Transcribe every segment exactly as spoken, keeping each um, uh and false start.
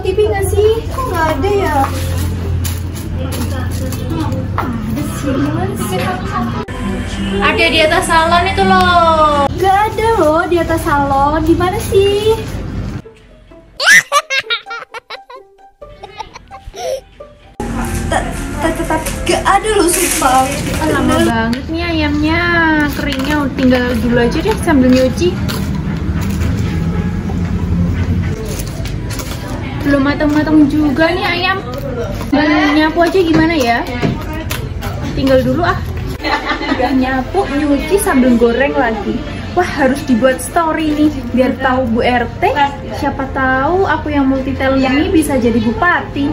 T V nggak sih? Kok nggak ada ya? Ada sih, gimana sih? Ada di atas salon itu loh. Gak ada loh di atas salon. Di mana sih? Tapi gak ada loh sumpah. Lama banget nih ayamnya. Keringnya tinggal dulu aja deh sambil nyuci. Belum matang-matang juga nih ayam. Dan nyapu aja gimana ya? Tinggal dulu ah. Udah nyapu, nyuci sambil goreng lagi. Wah, harus dibuat story nih biar tahu Bu R T. Siapa tahu aku yang multi talent ini bisa jadi bupati.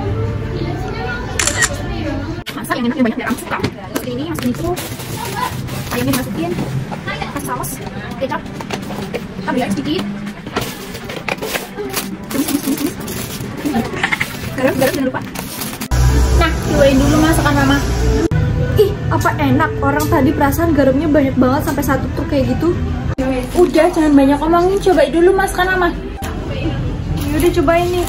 Masak yang enak yang banyak biar aku suka. Seperti ini, masukin itu. Ayamnya dimasukin. Kasih saus, kecap. Tambah air sedikit. Tumis, tumis, tumis, tumis. Garam, garam jangan lupa. Nah, cobain dulu masakan mama. Ih, apa enak. Orang tadi perasaan garamnya banyak banget sampai satu tuh kayak gitu. Udah, jangan banyak omongin. Cobain dulu masakan mama. Yaudah cobain nih.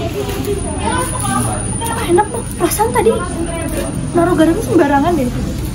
Apa enak tuh. Perasaan tadi naruh garamnya sembarangan deh.